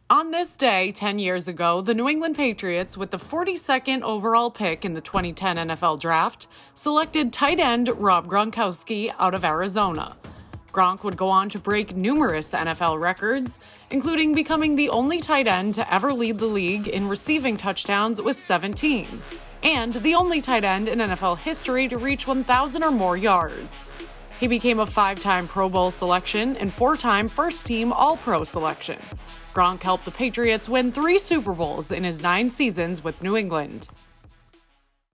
On this day, 10 years ago, the New England Patriots, with the 42nd overall pick in the 2010 NFL Draft, selected tight end Rob Gronkowski out of Arizona. Gronk would go on to break numerous NFL records, including becoming the only tight end to ever lead the league in receiving touchdowns with 17, and the only tight end in NFL history to reach 1,000 or more yards. He became a 5-time Pro Bowl selection and 4-time first-team All-Pro selection. Gronk helped the Patriots win 3 Super Bowls in his 9 seasons with New England.